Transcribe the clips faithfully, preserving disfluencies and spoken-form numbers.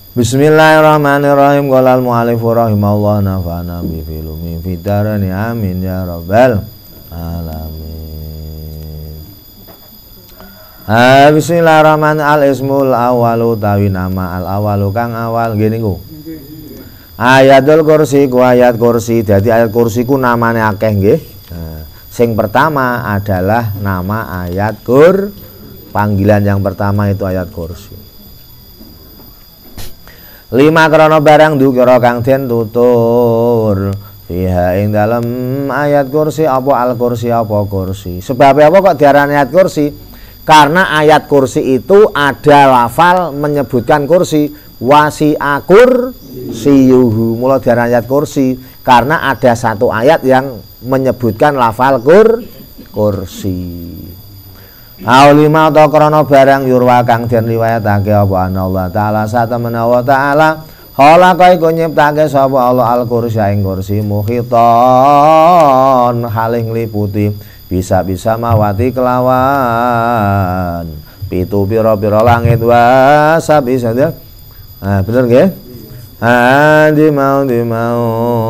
Bismillahirrahmanirrahim. Qala al-mu'allif rahimahullah nafa'ana bi filmi fitarani amin ya rabbal alamin. Ha bismillahirrahmanirrahim. Al-ismul awwalu tawi nama al-awwalu kang awal ngene niku. Ayatul kursi ku ayat kursi. Dadi ayat kursi ku namane akeh nggih. Nah, sing pertama adalah nama ayat kur. Panggilan yang pertama itu ayat kursi. Lima krono barang dukira kang den tutur fiha ing dalam ayat kursi apa al kursi apa kursi. Sebab apa kok diarani ayat kursi? Karena ayat kursi itu ada lafal menyebutkan kursi, wasi'a kursiyuhu. Mula diarani ayat kursi karena ada satu ayat yang menyebutkan lafal kur kursi. Aulima atau krono barang yurwa kang den riwayatake apa Allah taala satemene wa taala khalaqa iku nyiptake sapa Allah al kursi ing kursi muhiton haling ngliputi bisa-bisa mawati kelawan pitu pira-pira langit wasa bisa ya. Ah bener nggih? Ah di mau di mau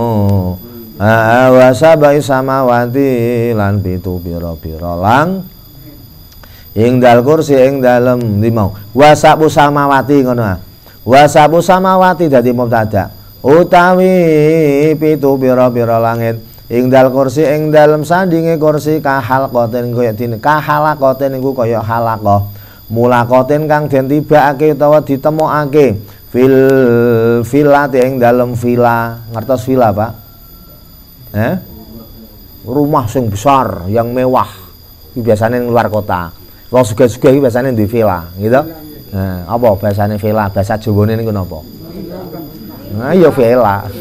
ah wasa bai samawati lan pitu pira-pira lang ing dal kursi ing dalem limau wasabu samawati ngono ah wasabu samawati dadi mubtada utawi pitu pira-pira langit ing dal kursi ing dalem sandinge kursi kahalqaten kaya dene kahalaqaten niku kaya halaqah mulaqaten kang den tibake utawa ditemokake fil filati ing dalem villa. Ngertos villa Pak? Eh rumah sing besar yang mewah biasanya luar kota. Wong sugih-sugih iki biasane di villa, gitu. Nah, apa bahasane villa? Bahasa Jawane niku napa? Nah, ya villa.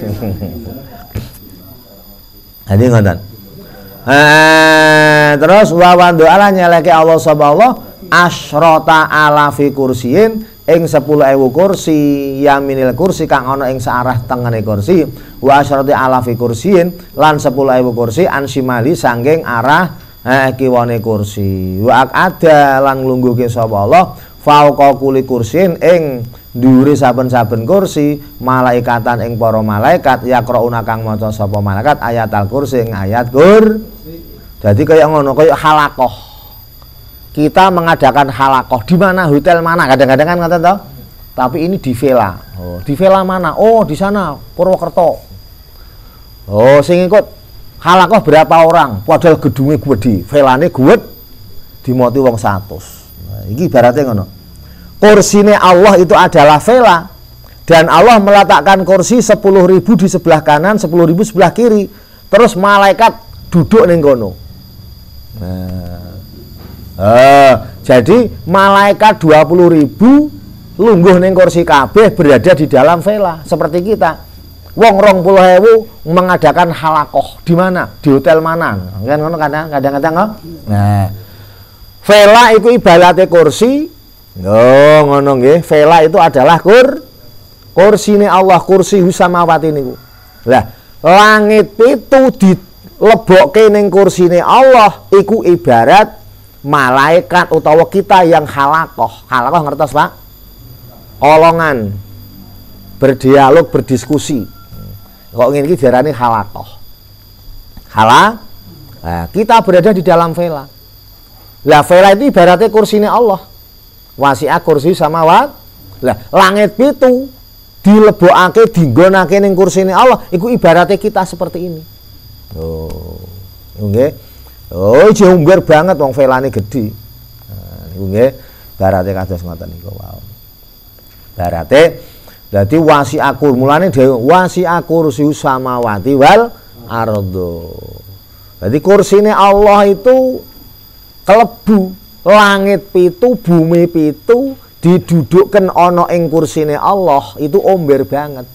Jadi ngoten. Eh, terus wa wandu ala nyeleke Allah subhanahu asyrata alafi kursiin ing sepuluh ewu kursi yaminil kursi kang ana ing searah tengene kursi wa asyrati alafi kursiin lan sepuluh ewu kursi ansimali sangking arah eh kiwane kursi wa ada lan nglungguhke sapa Allah fauqa kulli kursin ing dhuwure saben-saben kursi malaikatan ing para malaikat yaqrauna kang maca sapa malaikat ayat al kursi ing ayat kur. Jadi kayak ngono kayak halaqah. Kita mengadakan halaqah di mana hotel mana kadang-kadang kan ngoten to. Tapi ini di villa. Oh, di villa mana? Oh, di sana Purwokerto. Oh, sing ikut halaqah berapa orang? Padahal gedungnya gede, velane guwet dimoti wong seratus. Nah, iki ibaratnya ngono. Kursine Allah itu adalah vela dan Allah meletakkan kursi sepuluh ribu di sebelah kanan, sepuluh ribu sebelah kiri. Terus malaikat duduk ning kono. Nah. Eh, jadi malaikat dua puluh ribu lungguh ning kursi kabeh berada di dalam vela seperti kita. Wong rong puluh ewu mengadakan halakoh di mana? Di hotel mana? Kan ngono kadang-kadang kok. Nah, vela itu ibaratnya kursi. Oh, ngono nggih. Vela itu adalah kur kursine Allah, kursi samawati niku. Lah, langit pitu dilebokke ning kursine Allah iku ibarat malaikat utawa kita yang halakoh. Halakoh ngertos, Pak? Olongan. Berdialog, berdiskusi. Kok ngene iki diarani halaqah. Hala, nah, kita berada di dalam vela. Lah vela itu ibaratnya kursinya Allah. Wasi'a kursi samawat. Lah langit pitu dilebokake dinggonake ning kursine Allah, iku ibaratnya kita seperti ini. Oh. Nggih. Oh, jembar banget wong velane gedhi. Nah, niku nggih ibarate kados ngoten niku wae. Ibarate dadi wasi'akur mulane dhewe wasi'akur samawati wal ardo. Jadi kursine Allah itu kelebu langit pitu bumi pitu didudukkan ana ing kursine Allah itu omber banget.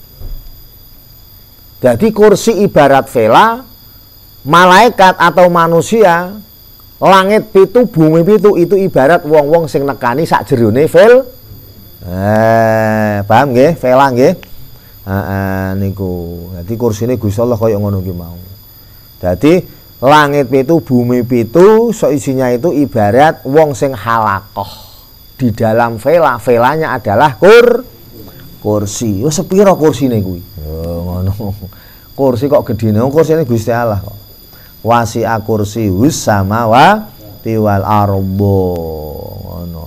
Jadi kursi ibarat vela, malaikat atau manusia, langit pitu bumi pitu itu ibarat wong-wong sing nekani sak jerone vel. Eh, paham nggih? Vela nggih. Heeh niku. Dadi kursine Gusti Allah kaya ngono ki mau. Dadi langit pitu bumi pitu seisinya itu ibarat wong sing halaqah di dalam vela. Velanya adalah kur kursi. Wis sepira kursine kuwi? Oh ngono. Kursi kok gedene, kursine Gusti Allah kok. Wasi'a kursi hus samawati wal ardo. Ngono.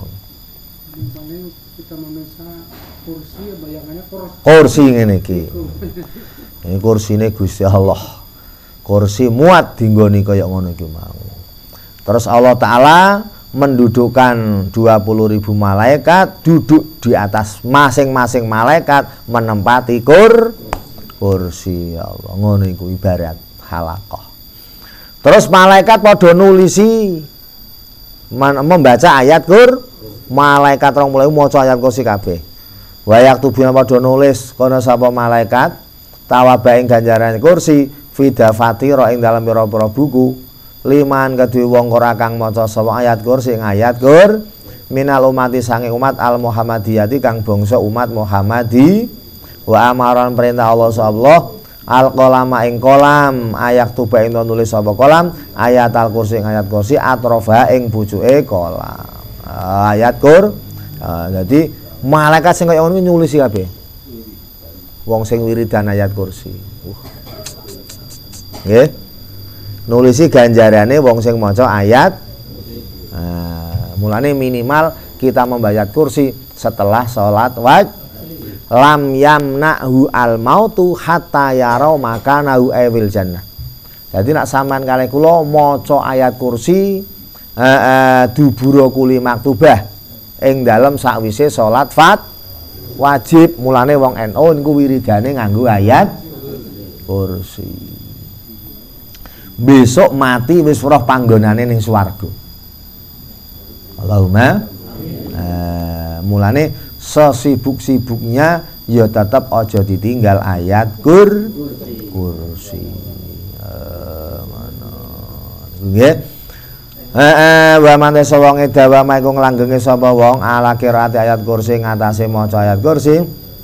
Kita memisah kursi bayangannya kursi. Kursi ngene iki. Ini kursine Gusti Allah. Kursi muat dinggoni kaya ngono iki mau. Terus Allah Ta'ala mendudukkan dua puluh ribu malaikat duduk di atas masing-masing malaikat menempati kur kursi Allah. Ngono iku ibarat halaqah. Terus malaikat padha nulisi membaca ayat kur, malaikat rong mulai maca ayat kursi kabeh. Wa yaktubuna padha nulis kono sapa malaikat tawaba ing ganjaran kursi fidafati ro ing dalam pira-pira buku. Liman kedue wong ora kang maca sapa ayat kursi ing ayat kur minal umati sange umat al Muhammadiyati kang bangsa umat Muhammadi wa amaran perintah Allah subhanahu al qalama ing kolam ayat tuba ing nulis sapa kolam ayat al kursi ing ayat kursi atrofa ing pucuke kolam ayat kur. Uh, jadi malaikat sing kaya ngono nyulisi kabeh wong sing wiridan ayat kursi. Uh. Nggih. Nulisi ganjarane wong sing maca ayat. Nah, mulane minimal kita membaca kursi setelah sholat wajib. Lam yamnahu al mautu hatta yarau makanahu ewil jannah. Jadi nak sampean kalih kula maca ayat kursi eh, eh, dubura kuli maktubah ing dalem sakwise sholat fat wajib. Mulane wong N U niku wiridane nganggo ayat kursi. Besok mati wis roh panggonane ning swarga. Allahumma eh, mulane sesibuk-sibuknya ya tetap aja ditinggal ayat kur kursi. Eh ngono. Nggih. Heeh, wa man sawang edawa maiku nglanggenge sapa wong ala qiraati ayat kursi ngatasé maca ayat kursi.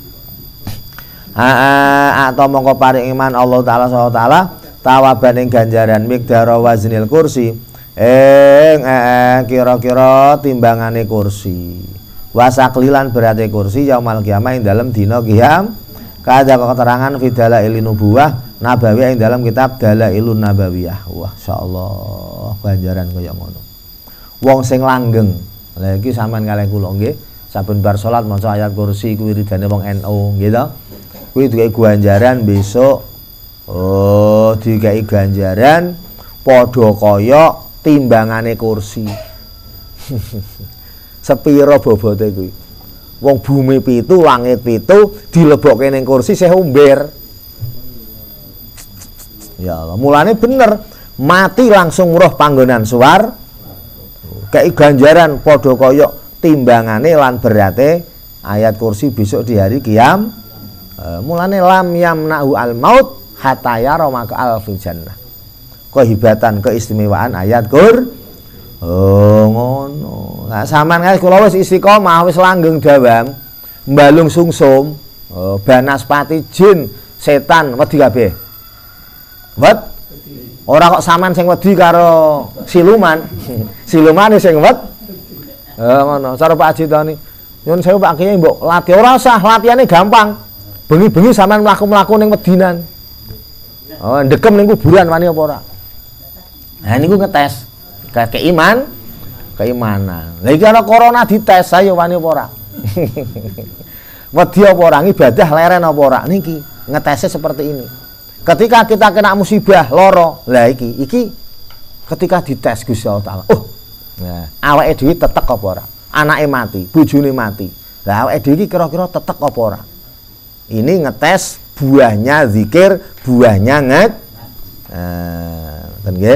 Heeh, atau mongko paring iman Allah taala subhanahu wa taala tawaban ing ganjaran miqdara waznil kursi ing eh, kira-kira timbangane kursi wasaklilan berarti kursi yaumal kiamah ing dalam dina qiyam kada keterangan fi dalail nubuwah nabawi ing dalam kitab Dalailun Nabawiyah. Wah insyaallah ganjaran kaya ngono wong sing langgeng. Lha iki sampean kalih kula nggih saben bar salat maca ayat kursi kuwi wiridane wong N U nggih to kuwi duwe ganjaran besok. Oh, dikai ganjaran padha kaya timbangane kursi. Sepira bobote kuwi? Wong bumi pitu, langit pitu dilebokke ning kursi sih umber. Ya Allah, mulane bener mati langsung roh panggonan suwar. Kei ganjaran padha kaya timbangane lan berate ayat kursi besok di hari kiam. E, mulane lam yamnahu al maut hatta yara maka alfil jannah. Kehibatan keistimewaan ayat kur. Oh ngono. Nah sampean kae kula wis istiqomah wis langgeng dawam mbalung sungsum. Oh, banaspati jin setan wedi kabeh. Wet? Ora kok sampean sing wedi karo siluman. Silumane sing wet. Oh ngono. Cara Pak Haji tani. Nyun sewu Pak Kiai mbok latih ora usah, latihane gampang. Bengi-bengi sampean mlaku-mlaku ning medinan. Oh, ndekem ning kuburan wani apa ora? Nah niku ngetes ke keiman, keimanan. Lah iki ana corona dites ayo wani apa ora? Wedi apa ora ibadah leren apa ora? Niki ngetesnya seperti ini. Ketika kita kena musibah loro, lah iki iki ketika dites Gusti Allah Taala. Oh. Nah, awake dhewe tetek apa ora? Anake mati, bojone mati. Lah awake dhewe iki kira-kira tetek apa ora? Ini ngetes buahnya zikir, buahnya nget eh ten nggih.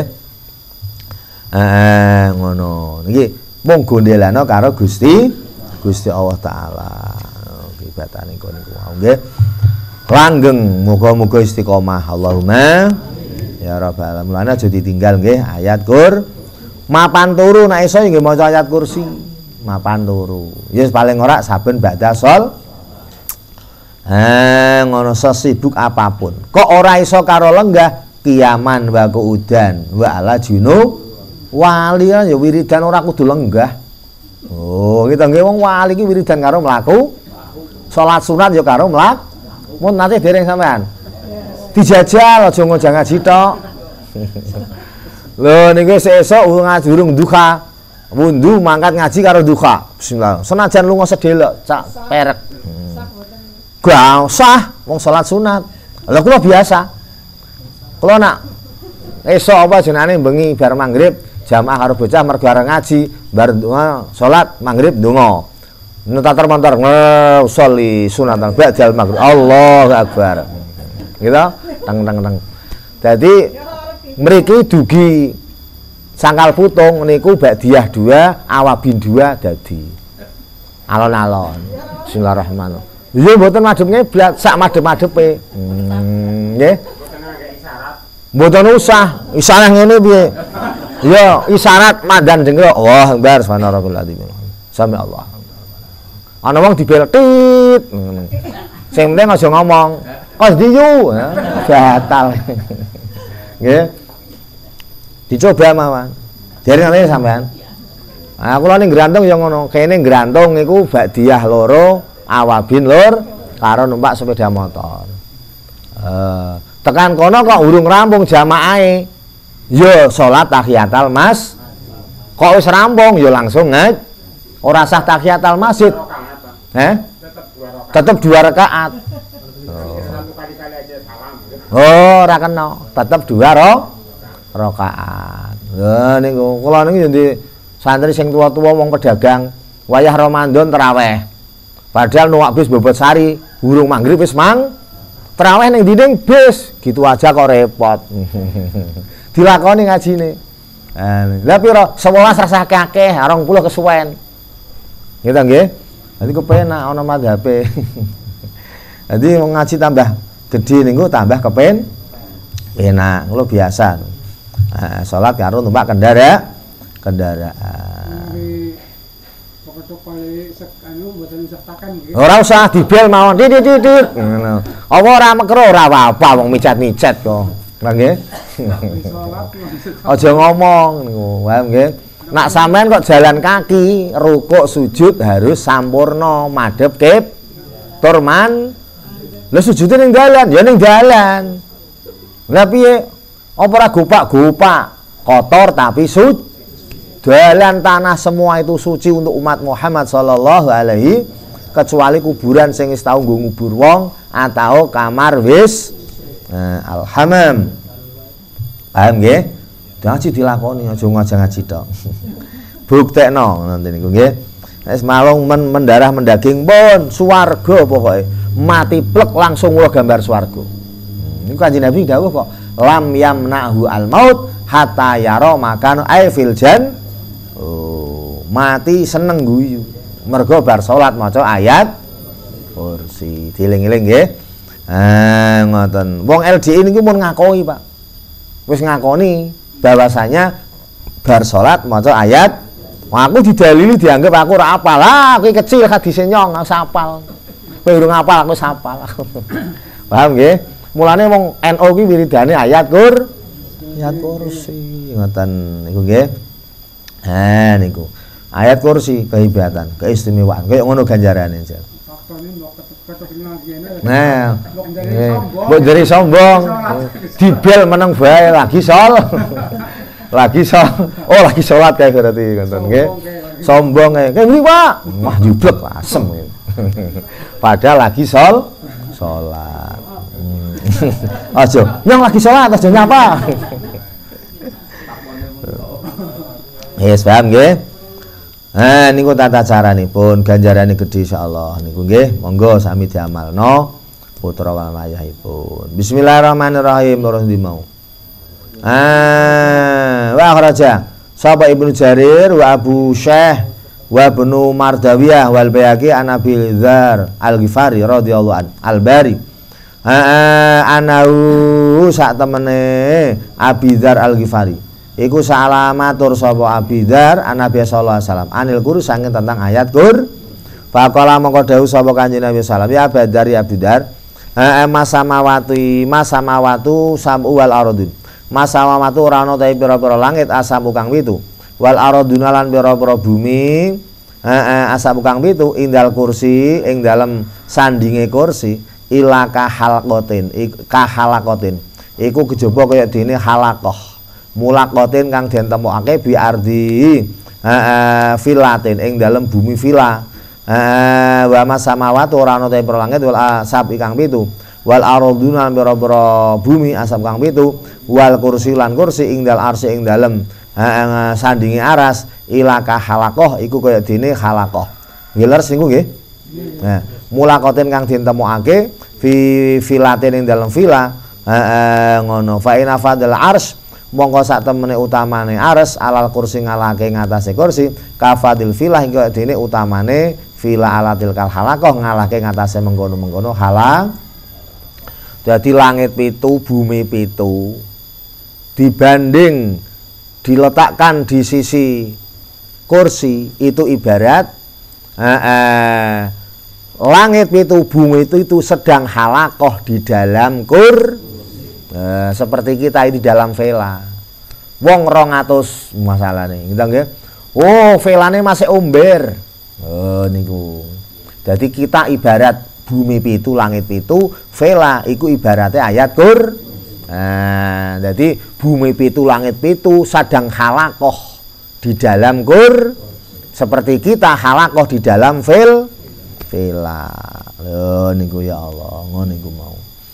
Eh ngono. Niki mung gondelana karo Gusti Gusti Allah taala. Ibatane kono niku nggih. Langgeng muga-muga istiqomah. Allahumma ya rabbal alamin. Mulane aja ditinggal nggih ayat kur. Mapan turu nek iso nggih maca ayat kursi. Mapan turu. Ya paling ora saben badha sol. Eh ngono sesibuk apapun. Kok ora iso karo lenggah kiaman wa udan wa ala junu wali ya wiridan ora kudu lenggah. Oh, kita nggih wong wali iki wiridan karo mlaku Salat sunat ya karo mlak. Mun nate dereng sampean. Dijajal aja ngojang ngaji tok. Lho niku sesuk ngaji durung duha. Wundu mangkat ngaji karo duha. Bismillah. Senajan lunga sedelok cak perek. Gak usah wong salat sunat. Lha kula biasa. Kula nak esuk apa jenenge bengi bar magrib jamaah karo bocah mergo arep ngaji, bar salat magrib ndonga. Nutatar mantar ngeusoli sunatan ba'dal maghrib. Allahu akbar. Gitu, teng teng teng. Jadi mriki dugi sangkal putung niku ba'diyah dua, awabin dua dadi alon-alon. Bismillahirrahmanirrahim. Iya mboten madhep ngiblat, sak madhep-madhepe. Hmm, nggih. Mboten usah, isyarat ngene piye? Ya, isyarat mandan jengkok. Wah, bar subhanallah. Sami Allah. Ana wong dibeltit ngono. Sing penting aja ngomong, "Kos diyu." Batal. Nggih. Dicoba mawon. Dereng sampean. Nah, kula ning grantung ya ngono. Kene grantung niku ba'diyah loro, awabin lur karo numpak sepeda motor. Eh, tekan kono kok urung rampung jamaahe. Ya salat tahiyatul mas. Kok wis rampung ya langsung ngaj. Ora sah tahiyatul masjid. Eh? Tetap dua rakaat. Oh, ora kena. Tetap dua ro rakaat. Lah niku kula niku yo santri sing tua-tua wong pedagang, wayah Ramadan tarawih. Padahal nuwak bis bobot sari, burung maghrib wis mang. Tarawih ning dinding bis, gitu aja kok repot. Dilakoni ngajine. Lah pira? sewelas rasah akeh, dua puluh kesuwen. Gitu nggih. Jadi kepenak ana madhabe. Jadi ngaji tambah gede niku tambah kepen enak, lo biasa. Nah, salat karo numpak kendara kendaraan. Ora usah dibel mawon titit-titit ngono. Apa ora mekro ora apa-apa wong micet-micet kok. Lah nggih. Aja ngomong niku, paham nggih. Nak sampean kok jalan kaki, rukuk sujud harus sampurna, madhep kip turman. Lah sujude ning dalan, ya ning dalan. Lah piye? Apa ora gopak-gopak, kotor tapi suci. Dalan tanah semua itu suci untuk umat Muhammad sallallahu alaihi, kecuali kuburan sing wis tau nggo ngubur wong atau kamar wis nah, alhamam. Paham nggih? Ngaji dilakoni aja ngaji-ngaji tok. Buktekno nanti niku nggih. Wis malung men, mendarah mendaging pun swarga pokoke. Mati plek langsung kula gambar swarga. Hmm, niku Kanjeng Nabi dawuh kok lam yamnahu al maut hatta yara makan ay fil jan. Oh, mati seneng guyu. Mergo bar salat maca ayat kursi. Dieling-eling nggih. Ah ngoten. Wong L D I niku mun ngakoni, Pak. Wis ngakoni bahwasanya bar salat maca ayat. Wah, aku didalili dianggap aku ora apal. Lah, kowe kecil hadise nyong wis apal. Kowe urung apal aku wis apal. Paham nggih? Mulane wong N U ki wiridane ayat kur ayat kursi ngoten niku nggih. Ha niku. Ayat kursi kehebatan, keistimewaan. Kayak ngono ganjarane, Jan. Nah, mbok dari sombong, dibel meneng bae lagi sol. Lagi sol. Oh, lagi salat kae berarti ngoten nggih. Sombong kae. Kae mriki, Pak. Wah, jublek asem. Padahal lagi sol salat. Aja, yang lagi salat aja nyapa. Yes, paham nggih? Nah, niku tata caranipun ganjarane gedhe insyaallah niku nggih. Monggo sami diamalno putra wal mayahipun. Bismillahirrahmanirrahim. Loro ndi mau? Ah, wa kharaja sapa Ibnu Jarir wa Abu Syekh wa Ibnu Mardawiyah wal Bayhaqi an Abi Dzar Al-Ghifari radhiyallahu an Al-Bari. Ah, anahu sak temene Abi Dzar Al-Ghifari. Iku salamatur sapa Abi Dzar an Nabi sallallahu alaihi wasallam anil kur sange tentang ayat kur. Faqala mongko dawuh sapa Kanjeng Nabi sallallahu alaihi wasallam ya Abi Dzar ya Abi Dzar. Ha masamawati masamawatu sam'u wal ardun. Masamawatu ora ana ta pira-pira langit asam kang witu. Wal ardun lan pira-pira bumi eh, asap kang pitu indal kursi ing dalem sandinge kursi ila kahalqatin kahalaqatin iku kejaba kaya dene halaqah mulaqatin kang den temokake bi ardi eh, filatin ing dalem bumi vila eh, wa masamawat ora ana te langit wal asap kang pitu wal arduna bira-bira bumi asap kang pitu wal kursi lan kursi ing dal arsy ing dalem eh, sandinge aras ilaka halaqah iku kaya dene halaqah nggih leres niku nggih nah mulaqatin kang ditemokake fi filatin ing dalem vila eh, eh, ngono fa ina fadal ars mongko sak temene utamane ars alal kursi ngalake ngatasé kursi kafadil filah kaya dene utamane vila alatil kal halaqah ngalake ngatasé mengkono-mengkono halang. Jadi langit pitu, bumi pitu dibanding diletakkan di sisi kursi itu ibarat eh, eh, langit pitu, bumi itu itu sedang halakoh di dalam kur eh, seperti kita di dalam vela. Wong rong atus masalah nih, gitu nggih. Oh, velane masih omber. Oh niku. Jadi kita ibarat bumi pitu langit pitu vela iku ibaratnya ayat kur nah, jadi bumi pitu langit pitu sedang halakoh di dalam kur seperti kita halakoh di dalam vel vela loh niku ya Allah ngono niku mau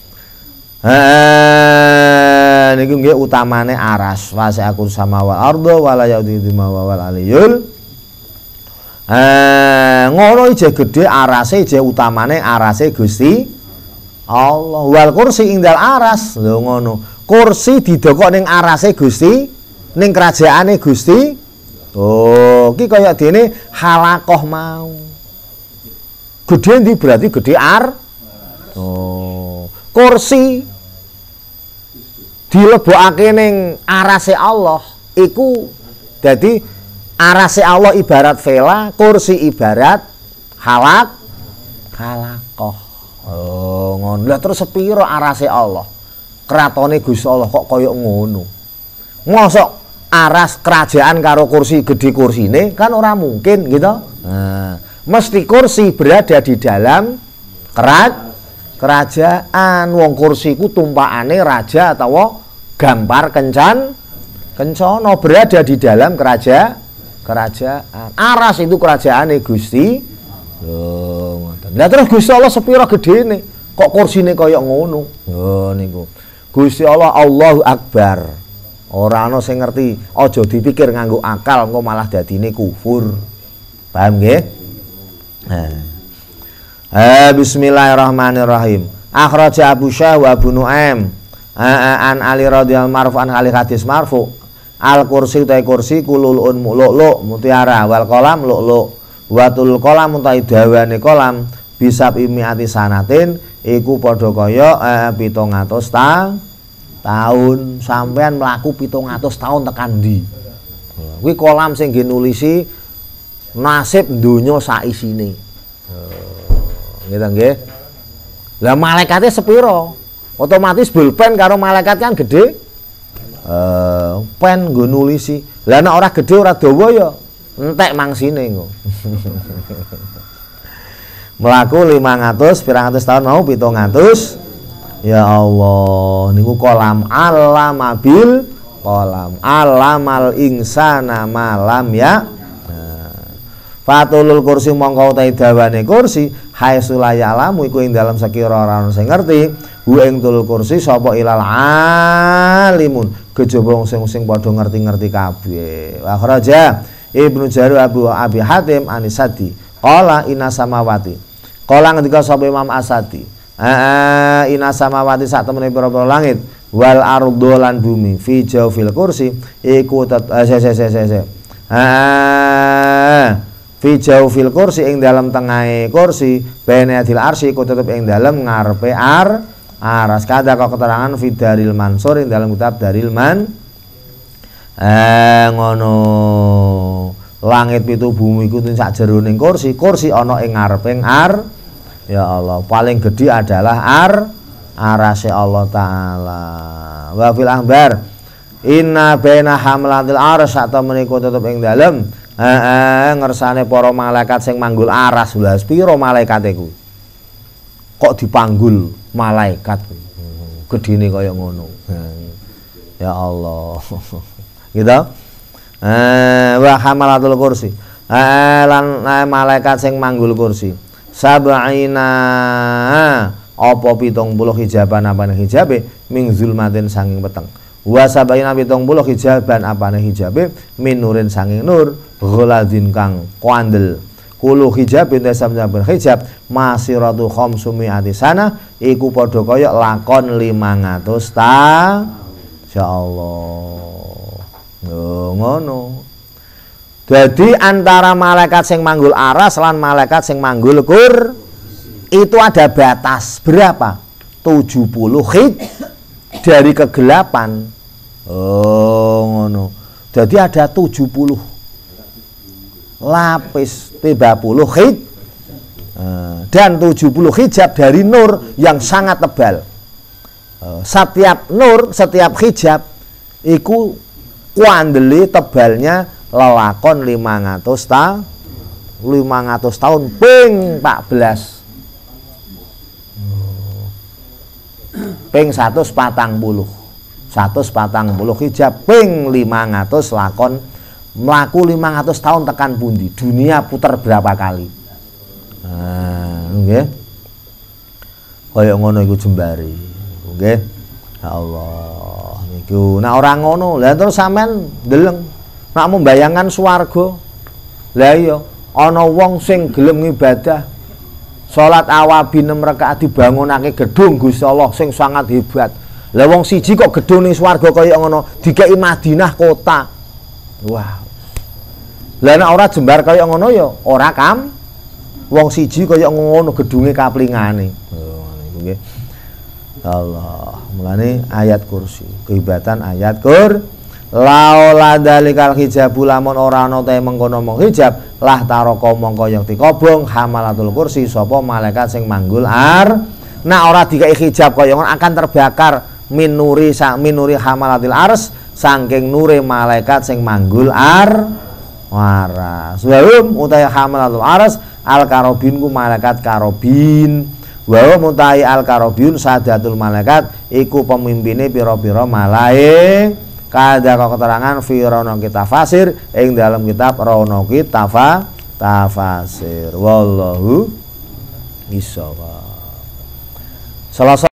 eh niku nggih utamane aras wasi'akur samawati wal ardo wala yaudhihi wal aliyul Eh, ngono ije gede arase ije utamane arase Gusti Allah wal kursi indal aras lho ngono kursi didokok ning arase Gusti ning kerajaane Gusti oh ki kaya dene halakoh mau gede ndi berarti gede ar oh kursi dilebokake ning arase Allah iku dadi arase Allah ibarat vela, kursi ibarat halak halakoh. Oh, ngono. Lah terus sepiro arase Allah? Kratone Gusti Allah kok kaya ngono. Mosok aras kerajaan karo kursi gede kursine kan ora mungkin gitu. Nah, mesti kursi berada di dalam keraj kerajaan. Wong kursiku tumpakane raja atau gambar kencan kencana berada di dalam kerajaan kerajaan aras itu kerajaan Gusti loh ngoten. Lah terus Gusti Allah sepira gedene kok kursine kaya ngono lho niku Gusti Allah Allahu Akbar ora ana sing ngerti aja dipikir nganggo akal engko malah dadine kufur paham nggih nah eh bismillahirrahmanirrahim akhraja Abu Syah wa Abu Nuaim an Ali radhiyallahu marfu an ali hadis marfu al kursi utai kursi kululun muluk mutiara wal kolam luk watul kolam utai dawane kolam bisab imiati sanatin iku padha kaya eh, pitung atus ta tahun sampean mlaku pitung atus tahun tekan ndi kuwi kolam sing nggih nulisi nasib donya sak isine nggih nggih lah malaikate sepiro otomatis pulpen karo malaikat kan gede Uh, pen nggo nulisi. Lah nek ora gedhe ora dawa ya entek mangsine engko. Mlaku limang atus pirang atus tahun mau pitung atus. Ya Allah, niku kolam alamabil kolam alamal insana malam ya. Nah, fatulul kursi mongko utahe dawane kursi haitsu la ya'lamu iku ing dalam sekira ora ono sing ngerti hu ing tul kursi sapa ilal alimun kejaba wong sing padha ngerti-ngerti kabeh. Wa kharaja Ibnu Jarir Abu Abi Hatim Anisadi qala inna samawati. Qala ngendika sapa Imam Asadi, "Eh inna samawati sak temene pira-pira langit wal ardo lan bumi fi jawfil kursi iku se se se se. Eh fi jawfil kursi ing dalam tengahe kursi bene adil arsy iku tetep ing dalam ngarepe ar aras kada kok keterangan Fidaril Mansur ing dalam kitab Daril Man eh ngono langit pitu bumi iku sak jeroning kursi kursi ana ing ngareping ar ya Allah paling gede adalah ar arase Allah taala wa fil ahbar inna baina hamlatil arsy sak temene tetep ing dalem Heeh, ngersane para malaikat sing manggul aras. Lha piro malaikat iku? Kok dipanggul malaikat? Gedine kaya ngono. Ya Allah. Gitu. Eh, wa hamalatul kursi. Eh, lan eh, malaikat sing manggul kursi. Sab'ina apa pitung puluh hijaban apane hijabe ming zulmatin sanging peteng. Wa sab'ina pitung puluh hijaban apane hijabe min nurin sanging nur ghaladin kang kuandel. Kulo hijab ing saben hijab masiratu khamsumi ati sana iku padha kaya lakon limang atus ta. Insyaallah. Oh, ngono. Jadi antara malaikat sing manggul aras lan malaikat sing manggul kur itu ada batas berapa? tujuh puluh hij dari kegelapan. Oh, ngono. Jadi ada tujuh puluh lapis tiga puluh hij dan tujuh puluh hijab dari nur yang sangat tebal. Setiap nur, setiap hijab iku kuandeli tebalnya lelakon lima ratus ta lima ratus tahun ping empat belas ping seratus patang puluh seratus patang puluh hijab ping lima ratus lakon mlaku lima ratus tahun tekan pundi, dunia putar berapa kali. Nah, nggih. Kaya ngono iku jembari. Nggih. Ya Allah, niku. Nah orang ngono, lah terus sampean ndeleng nak membayangkan swarga. Lah iya, ana wong sing gelem ngibadah. Salat awabi enam rakaat dibangunake gedung Gusti Allah sing sangat hebat. Lah wong siji kok gedung ning swarga kaya ngono, dikeki Madinah kota. Wah. Lah nek ora jembar kaya ngono ya ora kam. Wong siji kaya ngono gedunge kaplingane. Oh niku nggih. Allah. Mulane ayat kursi, kehebatan ayat kur laula dalikal hijabu lamun ora ana te mengkono mong hijab lah taroko mongko yang dikobong hamalatul kursi sapa malaikat sing manggul ar. Nah ora dikai hijab kaya ngono akan terbakar minuri sa minuri hamalatil ars saking nure malaikat sing manggul ar waras. Wahum utai hamalatul aras al karobin ku malaikat karobin. Wahum utai al karobin sadatul malaikat iku pemimpine pira-pira malaik. Kada kau keterangan fi rono kita fasir ing dalam kitab rono kita fa tafasir. Wallahu ishawab. Salah